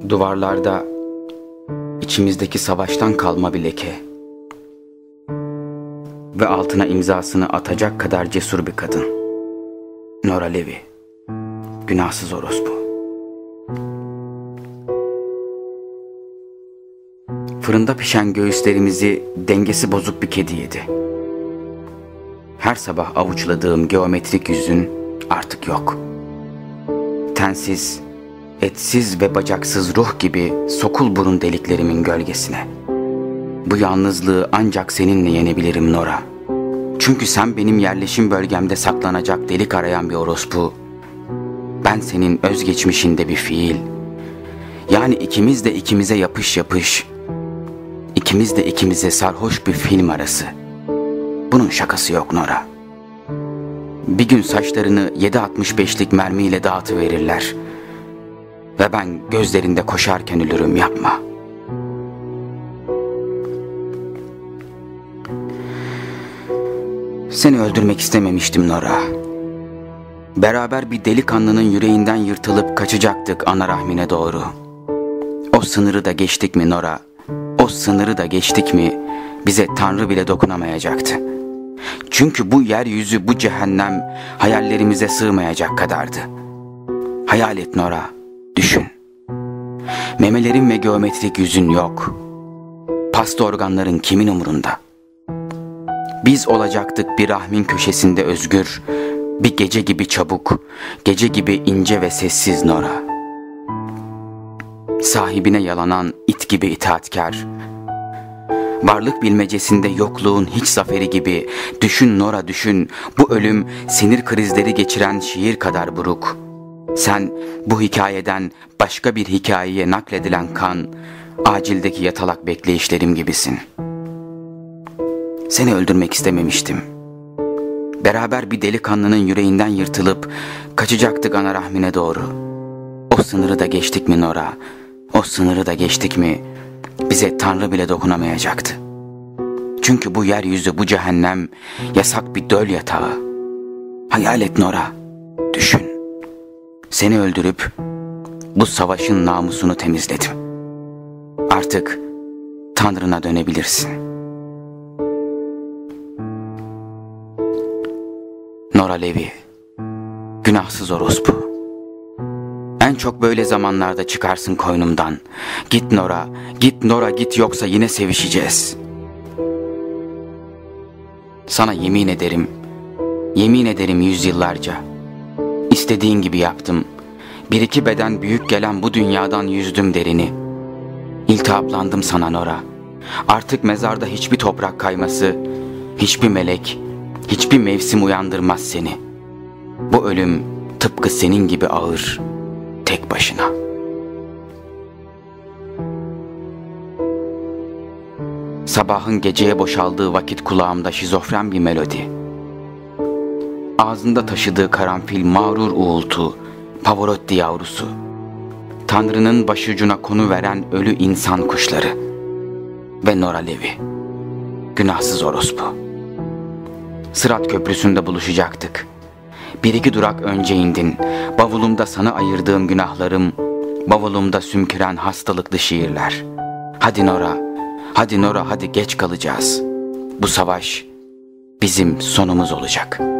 Duvarlarda içimizdeki savaştan kalma bir leke ve altına imzasını atacak kadar cesur bir kadın. Nora Levi, günahsız orospu. Fırında pişen göğüslerimizi dengesi bozuk bir kedi yedi. Her sabah avuçladığım geometrik yüzün artık yok. Tensiz, etsiz ve bacaksız ruh gibi sokul burun deliklerimin gölgesine. Bu yalnızlığı ancak seninle yenebilirim Nora. Çünkü sen benim yerleşim bölgemde saklanacak delik arayan bir orospu. Ben senin özgeçmişinde bir fiil. Yani ikimiz de ikimize yapış yapış. İkimiz de ikimize sarhoş bir film arası. Bunun şakası yok Nora. Bir gün saçlarını 7.65'lik mermiyle dağıtıverirler. Ve ben gözlerinde koşarken ölürüm, yapma. Seni öldürmek istememiştim Nora. Beraber bir delikanlının yüreğinden yırtılıp kaçacaktık ana rahmine doğru. O sınırı da geçtik mi Nora? O sınırı da geçtik mi bize Tanrı bile dokunamayacaktı. Çünkü bu yeryüzü, bu cehennem hayallerimize sığmayacak kadardı. Hayal et Nora, düşün. Memelerin ve geometrik yüzün yok. Pasta organların kimin umurunda? Biz olacaktık bir rahmin köşesinde özgür, bir gece gibi çabuk, gece gibi ince ve sessiz Nora. Sahibine yalanan it gibi itaatkar, varlık bilmecesinde yokluğun hiç zaferi gibi. Düşün Nora, düşün, bu ölüm sinir krizleri geçiren şiir kadar buruk. Sen bu hikayeden başka bir hikayeye nakledilen kan, acildeki yatalak bekleyişlerim gibisin. Seni öldürmek istememiştim. Beraber bir delikanlının yüreğinden yırtılıp kaçacaktık ana rahmine doğru. O sınırı da geçtik mi Nora? O sınırı da geçtik mi bize Tanrı bile dokunamayacaktı. Çünkü bu yeryüzü, bu cehennem yasak bir döl yatağı. Hayal et Nora, düşün. Seni öldürüp bu savaşın namusunu temizledim. Artık Tanrı'na dönebilirsin. Nora Levi, günahsız orospu. En çok böyle zamanlarda çıkarsın koynumdan. Git Nora, git Nora, git, yoksa yine sevişeceğiz. Sana yemin ederim yüzyıllarca. İstediğin gibi yaptım. Bir iki beden büyük gelen bu dünyadan yüzdüm derini. İltihaplandım sana Nora. Artık mezarda hiçbir toprak kayması, hiçbir melek, hiçbir mevsim uyandırmaz seni. Bu ölüm tıpkı senin gibi ağır, tek başına. Sabahın geceye boşaldığı vakit kulağımda şizofren bir melodi. Ağzında taşıdığı karanfil mağrur uğultu, Pavarotti yavrusu. Tanrı'nın başucuna konu veren ölü insan kuşları. Ve Nora Levi, günahsız orospu. Sırat Köprüsü'nde buluşacaktık. Bir iki durak önce indin. Bavulumda sana ayırdığım günahlarım, bavulumda sümküren hastalıklı şiirler. Hadi Nora, hadi Nora, hadi, geç kalacağız. Bu savaş bizim sonumuz olacak.